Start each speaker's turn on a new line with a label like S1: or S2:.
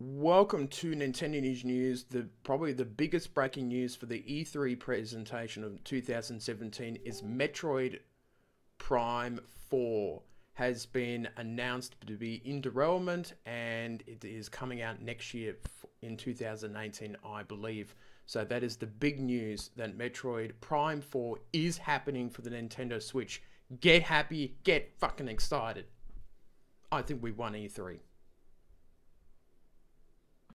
S1: Welcome to Nintendo News. Probably the biggest breaking news for the E3 presentation of 2017 is Metroid Prime 4 has been announced to be in development, and it is coming out next year in 2018, I believe. So that is the big news, that Metroid Prime 4 is happening for the Nintendo Switch. Get happy, get fucking excited. I think we won E3.